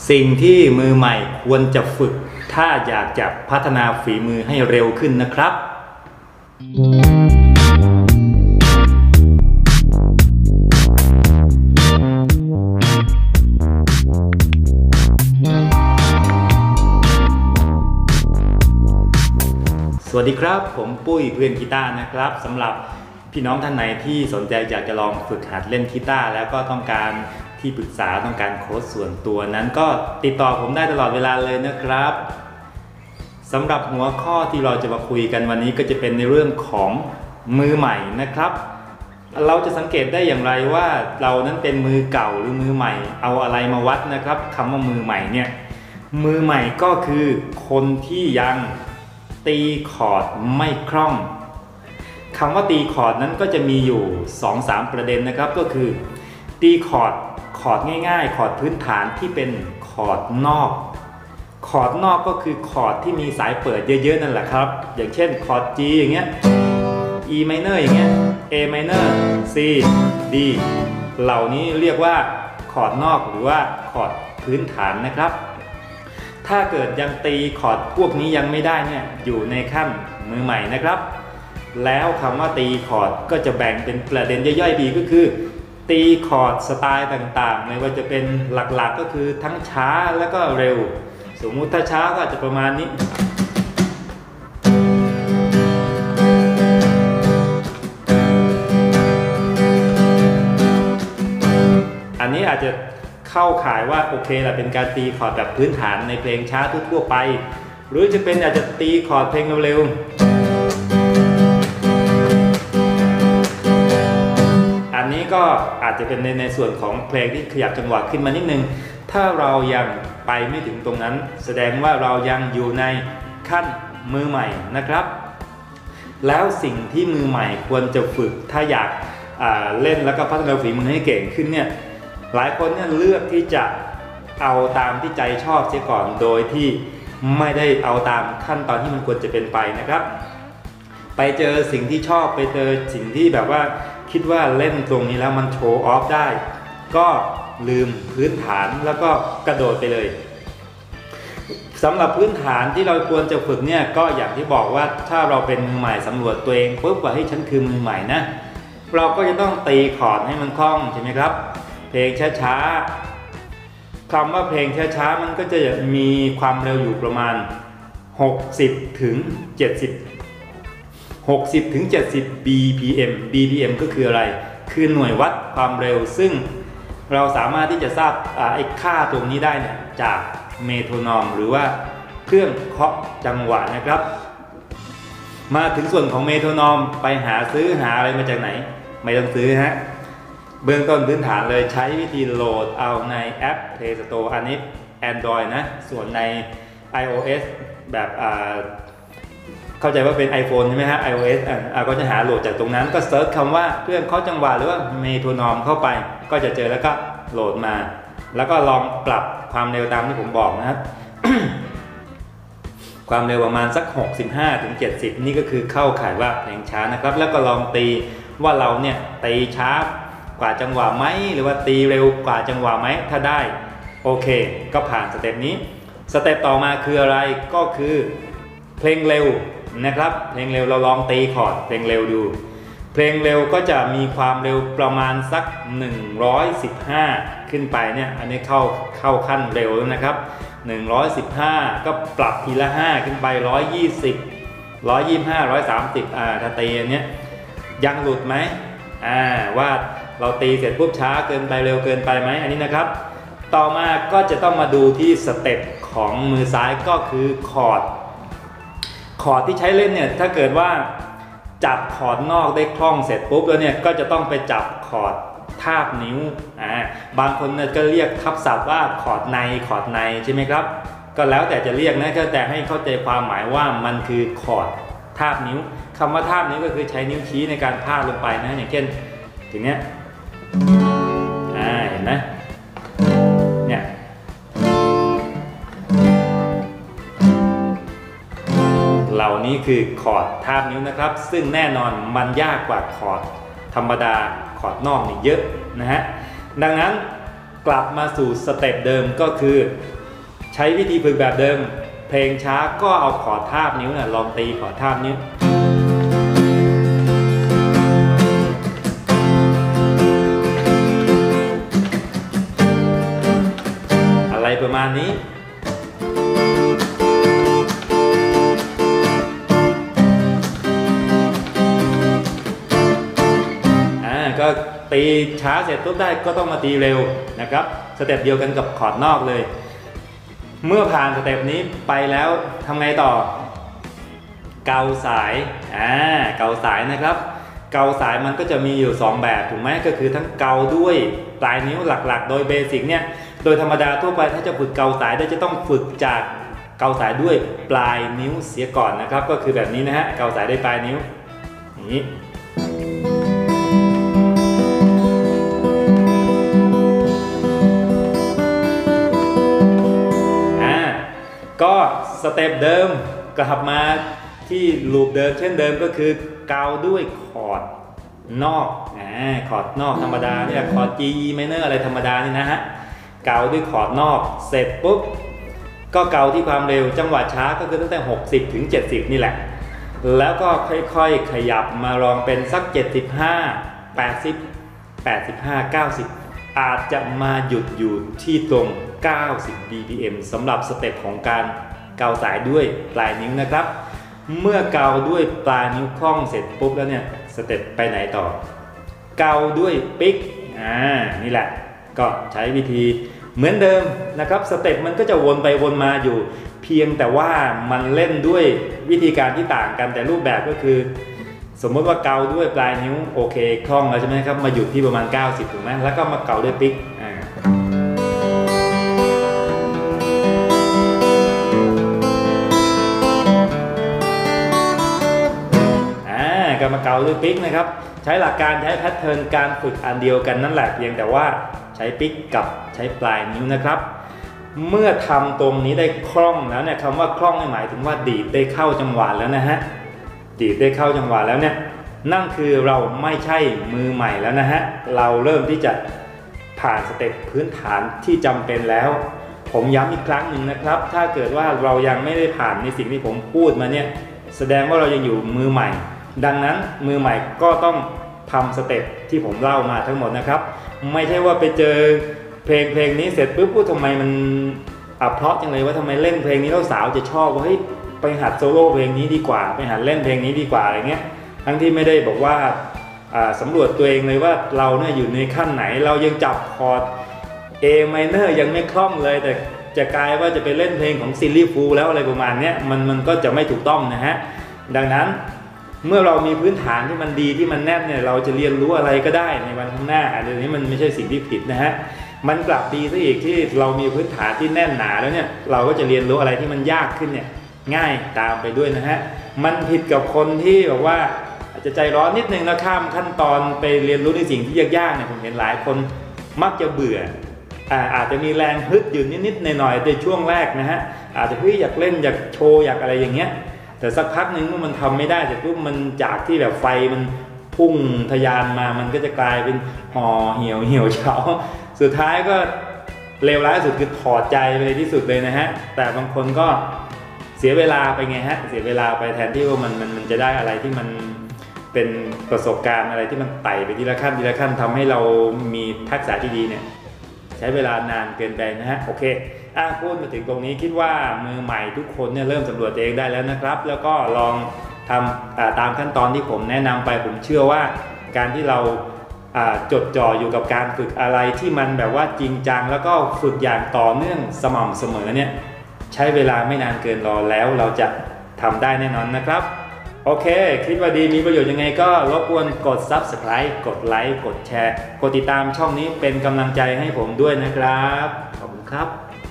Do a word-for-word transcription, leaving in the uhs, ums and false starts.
สิ่งที่มือใหม่ควรจะฝึกถ้าอยากจะพัฒนาฝีมือให้เร็วขึ้นนะครับสวัสดีครับผมปุ้ยเพื่อนกีตาร์นะครับสำหรับพี่น้องท่านไหนที่สนใจอยากจะลองฝึกหัดเล่นกีตาร์แล้วก็ต้องการที่ปรึกษาต้องการโค้ชส่วนตัวนั้นก็ติดต่อผมได้ตลอดเวลาเลยนะครับสำหรับหัวข้อที่เราจะมาคุยกันวันนี้ก็จะเป็นในเรื่องของมือใหม่นะครับเราจะสังเกตได้อย่างไรว่าเรานั้นเป็นมือเก่าหรือมือใหม่เอาอะไรมาวัดนะครับคำว่ามือใหม่เนี่ยมือใหม่ก็คือคนที่ยังตีคอร์ดไม่คล่องคำว่าตีคอร์ดนั้นก็จะมีอยู่ สองสาม ประเด็นนะครับก็คือตีคอร์ดคอร์ดง่ายๆคอร์ดพื้นฐานที่เป็นคอร์ดนอกคอร์ดนอกก็คือคอร์ดที่มีสายเปิดเยอะๆนั่นแหละครับอย่างเช่นคอร์ด G อย่างเงี้ย E minor อย่างเงี้ย A minor C D เหล่านี้เรียกว่าคอร์ดนอกหรือว่าคอร์ดพื้นฐานนะครับถ้าเกิดยังตีคอร์ดพวกนี้ยังไม่ได้เนี่ยอยู่ในขั้นมือใหม่นะครับแล้วคำว่าตีคอร์ดก็จะแบ่งเป็นประเด็นย่อยๆดีก็คือตีคอร์ดสไตล์ต่างๆไม่ว่าจะเป็นหลักๆก็คือทั้งช้าแล้วก็เร็วสมมุติถ้าช้าก็อาจจะประมาณนี้อันนี้อาจจะเข้าข่ายว่าโอเคแหละเป็นการตีคอร์ดแบบพื้นฐานในเพลงช้าทั่วๆไปหรือจะเป็นอาจจะตีคอร์ดเพลงเร็วๆอันนี้ก็อาจจะเป็นในในส่วนของเพลงที่ขยับจังหวะขึ้นมานิดนึงถ้าเรายังไปไม่ถึงตรงนั้นแสดงว่าเรายังอยู่ในขั้นมือใหม่นะครับแล้วสิ่งที่มือใหม่ควรจะฝึกถ้าอยากเล่นแล้วก็พัฒนาฝีมือให้เก่งขึ้นเนี่ยหลายคนเนี่ยเลือกที่จะเอาตามที่ใจชอบเสียก่อนโดยที่ไม่ได้เอาตามขั้นตอนที่มันควรจะเป็นไปนะครับไปเจอสิ่งที่ชอบไปเจอสิ่งที่แบบว่าคิดว่าเล่นตรงนี้แล้วมันโชว์ออฟได้ก็ลืมพื้นฐานแล้วก็กระโดดไปเลยสำหรับพื้นฐานที่เราควรจะฝึกเนี่ยก็อย่างที่บอกว่าถ้าเราเป็นมือใหม่สำรวจตัวเองปุ๊บว่าให้ฉันคือมือใหม่นะเราก็จะต้องตีคอร์ดให้มันคล่องใช่ไหมครับเพลงช้าๆคำว่าเพลงช้าๆมันก็จะมีความเร็วอยู่ประมาณหกสิบถึงเจ็ดสิบ หกสิบถึงเจ็ดสิบ บี พี เอ็ม บี พี เอ็ม ก็คืออะไรคือหน่วยวัดความเร็วซึ่งเราสามารถที่จะทราบไอ้ค่าตรงนี้ได้เนี่ยจากเมโทรนอมหรือว่าเครื่องเคาะจังหวะนะครับมาถึงส่วนของเมโทรนอมไปหาซื้อหาอะไรมาจากไหนไม่ต้องซื้อฮะเบื้องต้นพื้นฐานเลยใช้วิธีโหลดเอาในแอป Play Store อันนี้ Android นะส่วนใน iOS แบบเข้าใจว่าเป็น iPhone ใช่ไหมฮะ iOS อ่ะก็จะหาโหลดจากตรงนั้นก็เซิร์ชคำว่าเครื่องเคาะจังหวะหรือว่าเมโทรนอมเข้าไปก็จะเจอแล้วก็โหลดมาแล้วก็ลองปรับความเร็วตามที่ผมบอกนะครับ ความเร็วประมาณสัก หกสิบห้าถึงเจ็ดสิบ นี่ก็คือเข้าข่ายว่าเพลงช้านะครับแล้วก็ลองตีว่าเราเนี่ยตีช้ากว่าจังหวะไหมหรือว่าตีเร็วกว่าจังหวะไหมถ้าได้โอเคก็ผ่านสเต็ปนี้สเต็ปต่อมาคืออะไรก็คือเพลงเร็วนะครับเพลงเร็วเราลองตีคอร์ดเพลงเร็วดูเพลงเร็วก็จะมีความเร็วประมาณสักหนึ่งร้อยสิบห้าขึ้นไปเนี่ยอันนี้เข้าเข้าขั้นเร็วแล้วนะครับหนึ่งร้อยสิบห้าก็ปรับทีละห้าขึ้นไปหนึ่งร้อยยี่สิบ หนึ่งร้อยยี่สิบห้า หนึ่งร้อยสามสิบอ่าถ้าตีอันเนี้ยยังหลุดไหมอ่าว่าเราตีเสร็จปุ๊บช้าเกินไปเร็วเกินไปไหมอันนี้นะครับต่อมาก็จะต้องมาดูที่สเต็ปของมือซ้ายก็คือคอร์ดคอร์ดที่ใช้เล่นเนี่ยถ้าเกิดว่าจับคอร์ดนอกได้คล่องเสร็จปุ๊บแล้วเนี่ยก็จะต้องไปจับคอร์ดทาบนิ้วอ่าบางคนเนี่ยก็เรียกทับศัพท์ว่าคอร์ดในคอร์ดในใช่ไหมครับก็แล้วแต่จะเรียกนะก็แต่ให้เข้าใจความหมายว่ามันคือคอร์ดทาบนิ้วคำว่าทาบนิ้วก็คือใช้นิ้วชี้ในการพาดลงไปนะอย่างเช่นอย่างเนี้ยอ่าเห็นไหมเนี่ยเหล่านี้คือคอร์ดทาบนิ้วนะครับซึ่งแน่นอนมันยากกว่าคอร์ดธรรมดาคอร์ดนอกนี่เยอะนะฮะดังนั้นกลับมาสู่สเต็ปเดิมก็คือใช้วิธีฝึกแบบเดิมเพลงช้าก็เอาขอทาบนิ้วนะลองตีขอทาบนิ้วอะไรประมาณนี้ก็ตีช้าเสร็จปุ๊บได้ก็ต้องมาตีเร็วนะครับสเต็ปเดียวกันกับคอร์ดนอกเลยเมื่อผ่านสเต็ปนี้ไปแล้วทำไงต่อเกาสายอ่าเกาสายนะครับเกาสายมันก็จะมีอยู่สองแบบถูกไหมก็คือทั้งเกาด้วยปลายนิ้วหลักๆโดยเบสิกเนี่ยโดยธรรมดาทั่วไปถ้าจะฝึกเกาสายได้จะต้องฝึกจากเกาสายด้วยปลายนิ้วเสียก่อนนะครับก็คือแบบนี้นะฮะเกาสายด้วยปลายนิ้วอย่างนี้ก็สเต็ปเดิมกลับมาที่ลูปเดิมเช่นเดิมก็คือเกาด้วยคอร์ดนอกอ่าคอร์ดนอกธรรมดาเนี่ยคอร์ด G E minor อะไรธรรมดานี่นะฮะเกาด้วยคอร์ดนอกเสร็จปุ๊บก็เกาที่ความเร็วจังหวะช้าก็คือตั้งแต่หกสิบถึงเจ็ดสิบนี่แหละแล้วก็ค่อยๆขยับมาลองเป็นสักเจ็ดสิบห้า แปดสิบ แปดสิบห้า เก้าสิบอาจจะมาหยุดอยู่ที่ตรงเก้าสิบ บี พี เอ็ม สำหรับสเต็ปของการเกาสายด้วยปลายนิ้วนะครับเมื่อเกาด้วยปลายนิ้วคล่องเสร็จปุ๊บแล้วเนี่ยสเต็ปไปไหนต่อเกาด้วยปิ๊กอ่านี่แหละก็ใช้วิธีเหมือนเดิมนะครับสเต็ปมันก็จะวนไปวนมาอยู่เพียงแต่ว่ามันเล่นด้วยวิธีการที่ต่างกันแต่รูปแบบก็คือสมมติว่าเกาด้วยปลายนิ้วโอเคคล่องแล้วใช่ไหมครับมาหยุดที่ประมาณเก้าสิบถูกไหมแล้วก็มาเกาด้วยปิ๊กอ่าก็มาเกาด้วยปิ๊กนะครับใช้หลักการใช้แพทเทิร์นการฝึกอันเดียวกันนั่นแหละเพียงแต่ว่าใช้ปิ๊กกับใช้ปลายนิ้วนะครับเมื่อทำตรงนี้ได้คล่องแล้วเนี่ยคำว่าคล่องหมายถึงว่าดีดได้เข้าจังหวะแล้วนะฮะดีดได้เข้าจังหวะแล้วเนี่ยนั่นคือเราไม่ใช่มือใหม่แล้วนะฮะเราเริ่มที่จะผ่านสเต็ปพื้นฐานที่จำเป็นแล้วผมย้ำอีกครั้งหนึ่งนะครับถ้าเกิดว่าเรายังไม่ได้ผ่านในสิ่งที่ผมพูดมาเนี่ยแสดงว่าเรายังอยู่มือใหม่ดังนั้นมือใหม่ก็ต้องทำสเต็ปที่ผมเล่ามาทั้งหมดนะครับไม่ใช่ว่าไปเจอเพลงเพลงนี้เสร็จปุ๊บพูดทำไมมันอับเพราะจังเลยว่าทำไมเล่นเพลงนี้แล้วสาวจะชอบว่าเฮ้ยไปหัดโซโล่เพลงนี้ดีกว่าไปหัดเล่นเพลงนี้ดีกว่าอะไรเงี้ยทั้งที่ไม่ได้บอกว่าสำรวจตัวเองเลยว่าเราเนี่ยอยู่ในขั้นไหนเรายังจับคอร์ด A minor ยังไม่คล่องเลยแต่จะกลายว่าจะไปเล่นเพลงของซิลลี่ฟูลแล้วอะไรประมาณนี้มันมันก็จะไม่ถูกต้องนะฮะดังนั้นเมื่อเรามีพื้นฐานที่มันดีที่มันแน่นเนี่ยเราจะเรียนรู้อะไรก็ได้ในวันข้างหน้าอันนี้มันไม่ใช่สิ่งที่ผิดนะฮะมันกลับดีซะอีกที่เรามีพื้นฐานที่แน่นหนาแล้วเนี่ยเราก็จะเรียนรู้อะไรที่มันยากขึ้นเนี่ยง่ายตามไปด้วยนะฮะมันผิดกับคนที่แบบว่าอาจจะใจร้อนนิดนึงแล้วข้ามขั้นตอนไปเรียนรู้ในสิ่งที่ยากๆเนี่ยผมเห็นหลายคนมักจะเบื่ออ่าอาจจะมีแรงฮึดอยู่นิดๆหน่อยๆในช่วงแรกนะฮะอาจจะเฮ้ยอยากเล่นอยากโชว์อยากอะไรอย่างเงี้ยแต่สักพักหนึ่งเมื่อมันทำไม่ได้เสร็จปุ๊บมันจากที่แบบไฟมันพุ่งทะยานมามันก็จะกลายเป็นห่อเหี่ยวเหี่ยวเฉาสุดท้ายก็เลวร้ายสุดคือถอดใจไปที่สุดเลยนะฮะแต่บางคนก็เสียเวลาไปไงฮะเสียเวลาไปแทนที่ว่ามันมันมันจะได้อะไรที่มันเป็นประสบการณ์อะไรที่มันไต่ไปทีละขั้นทีละขั้นทำให้เรามีทักษะที่ดีเนี่ยใช้เวลานานเกินไปนะฮะโอเคอ่ะพูดมาถึงตรงนี้คิดว่ามือใหม่ทุกคนเนี่ยเริ่มสำรวจตัวเองได้แล้วนะครับแล้วก็ลองทำตามขั้นตอนที่ผมแนะนำไปผมเชื่อว่าการที่เราจดจ่ออยู่กับการฝึกอะไรที่มันแบบว่าจริงจังแล้วก็ฝึกอย่างต่อเนื่องสม่ำเสมอเนี่ยใช้เวลาไม่นานเกินรอแล้วเราจะทำได้แน่นอนนะครับโอเคคิดว่าดีมีประโยชน์ยังไงก็รบกวนกด ซับสไครบ์ กดไลค์กดแชร์กดติดตามช่องนี้เป็นกำลังใจให้ผมด้วยนะครับขอบคุณครับ